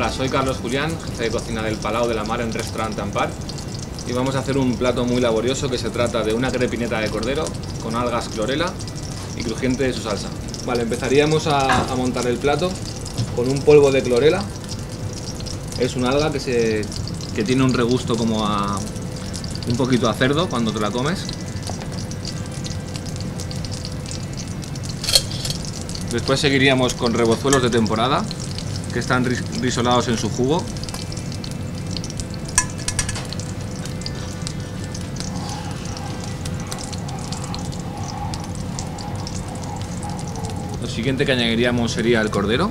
Hola, soy Carlos Julián, jefe de cocina del Palau de la Mar en Restaurant Ampar, y vamos a hacer un plato muy laborioso que se trata de una crepineta de cordero con algas clorela y crujiente de su salsa. Vale, empezaríamos a montar el plato con un polvo de clorela. Es una alga que tiene un regusto como a un poquito a cerdo cuando te la comes. Después seguiríamos con rebozuelos de temporada, que están risolados en su jugo. Lo siguiente que añadiríamos sería el cordero.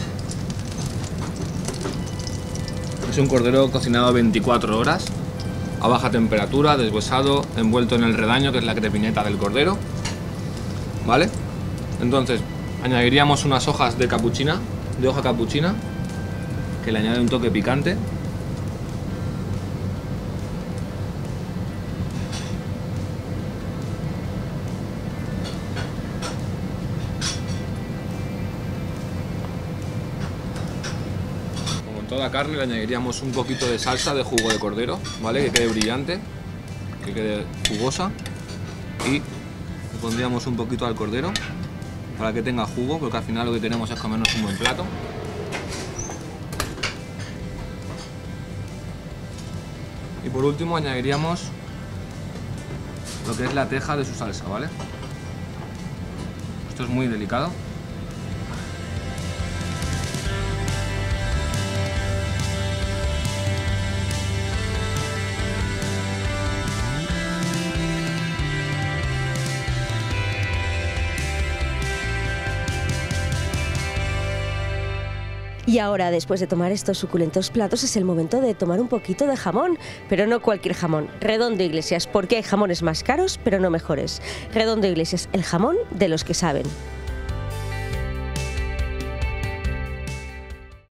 Es un cordero cocinado 24 horas, a baja temperatura, deshuesado, envuelto en el redaño, que es la crepineta del cordero. ¿Vale? Entonces, añadiríamos unas hojas de hoja capuchina, que le añade un toque picante. Como en toda carne, le añadiríamos un poquito de salsa de jugo de cordero, ¿vale? Que quede brillante, que quede jugosa, y le pondríamos un poquito al cordero para que tenga jugo, porque al final lo que tenemos es comernos un buen plato. Y por último añadiríamos lo que es la teja de su salsa, ¿vale? Esto es muy delicado. Y ahora, después de tomar estos suculentos platos, es el momento de tomar un poquito de jamón, pero no cualquier jamón, Redondo Iglesias, porque hay jamones más caros, pero no mejores. Redondo Iglesias, el jamón de los que saben.